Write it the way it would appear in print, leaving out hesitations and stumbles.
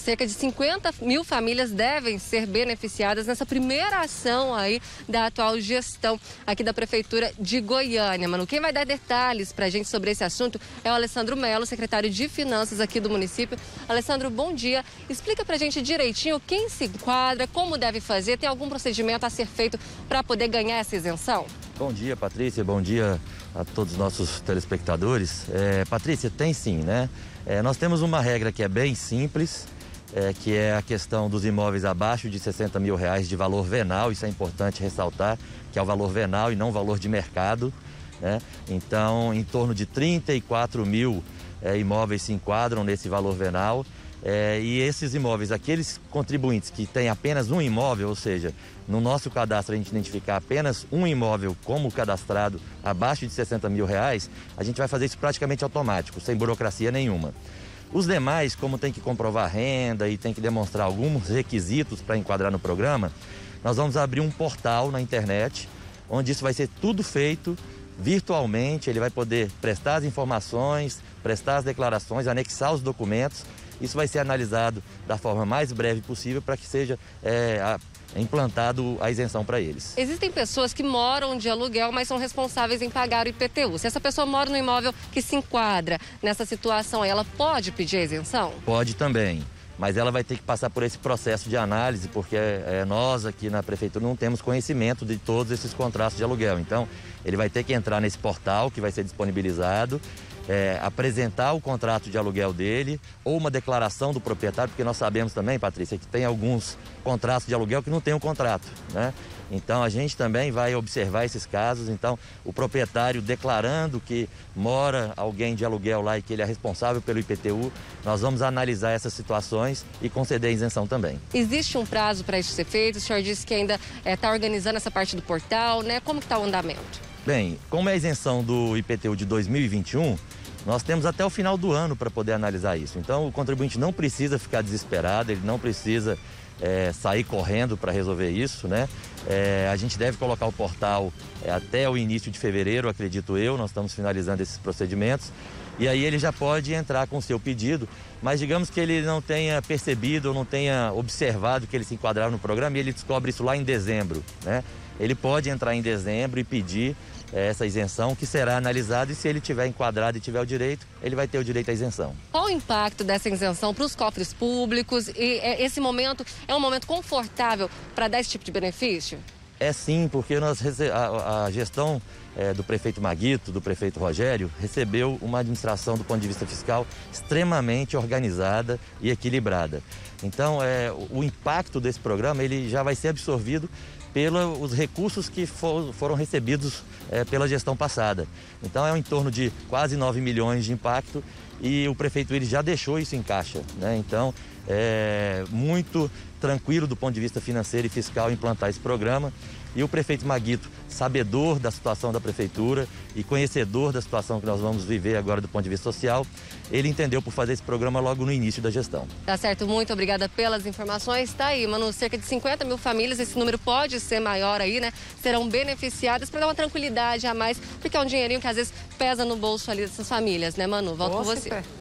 cerca de 50 mil famílias devem ser beneficiadas nessa primeira ação aí da atual gestão aqui da Prefeitura de Goiânia, Manu. Quem vai dar detalhes pra gente sobre esse assunto é o Alessandro Melo, secretário de Finanças aqui do município. Alessandro, bom dia. Explica pra gente direitinho quem se enquadra, como deve fazer, tem algum procedimento a ser feito para poder ganhar essa isenção? Bom dia, Patrícia. Bom dia a todos os nossos telespectadores. Patrícia, tem sim, né? Nós temos uma regra que é bem simples, que é a questão dos imóveis abaixo de 60 mil reais de valor venal. Isso é importante ressaltar, que é o valor venal e não o valor de mercado, né? Então, em torno de 34 mil imóveis se enquadram nesse valor venal. E esses imóveis, aqueles contribuintes que têm apenas um imóvel, ou seja, no nosso cadastro a gente identificar apenas um imóvel como cadastrado abaixo de 60 mil reais, a gente vai fazer isso praticamente automático, sem burocracia nenhuma. Os demais, como tem que comprovar renda e tem que demonstrar alguns requisitos para enquadrar no programa, nós vamos abrir um portal na internet, onde isso vai ser tudo feito virtualmente. Ele vai poder prestar as informações, prestar as declarações, anexar os documentos. Isso vai ser analisado da forma mais breve possível para que seja implantado a isenção para eles. Existem pessoas que moram de aluguel, mas são responsáveis em pagar o IPTU. Se essa pessoa mora no imóvel que se enquadra nessa situação, ela pode pedir a isenção? Pode também, mas ela vai ter que passar por esse processo de análise, porque nós aqui na Prefeitura não temos conhecimento de todos esses contratos de aluguel. Então, ele vai ter que entrar nesse portal que vai ser disponibilizado, apresentar o contrato de aluguel dele ou uma declaração do proprietário, porque nós sabemos também, Patrícia, que tem alguns contratos de aluguel que não tem o contrato, né? Então a gente também vai observar esses casos. Então o proprietário declarando que mora alguém de aluguel lá e que ele é responsável pelo IPTU, nós vamos analisar essas situações e conceder a isenção também. Existe um prazo para isso ser feito? O senhor disse que ainda está organizando essa parte do portal, né? Como que está o andamento? Bem, como é a isenção do IPTU de 2021, nós temos até o final do ano para poder analisar isso. Então o contribuinte não precisa ficar desesperado, ele não precisa sair correndo para resolver isso, né? A gente deve colocar o portal até o início de fevereiro, acredito eu. Nós estamos finalizando esses procedimentos. E aí ele já pode entrar com o seu pedido, mas digamos que ele não tenha percebido ou não tenha observado que ele se enquadrava no programa e ele descobre isso lá em dezembro, né? Ele pode entrar em dezembro e pedir essa isenção, que será analisada, e se ele tiver enquadrado e tiver o direito, ele vai ter o direito à isenção. Qual o impacto dessa isenção para os cofres públicos? E esse momento é um momento confortável para dar esse tipo de benefício? É sim, porque a gestão do prefeito Maguito, do prefeito Rogério, recebeu uma administração do ponto de vista fiscal extremamente organizada e equilibrada. Então, o impacto desse programa ele já vai ser absorvido pelos recursos que foram recebidos pela gestão passada. Então é em torno de quase 9 milhões de impacto e o prefeito ele já deixou isso em caixa, né? Então é muito tranquilo do ponto de vista financeiro e fiscal implantar esse programa. E o prefeito Maguito, sabedor da situação da prefeitura e conhecedor da situação que nós vamos viver agora do ponto de vista social, ele entendeu por fazer esse programa logo no início da gestão. Tá certo, muito obrigada pelas informações. Tá aí, Manu, cerca de 50 mil famílias, esse número pode ser maior aí, né? Serão beneficiadas para dar uma tranquilidade a mais, porque é um dinheirinho que às vezes pesa no bolso ali dessas famílias, né, Manu? Volto com você.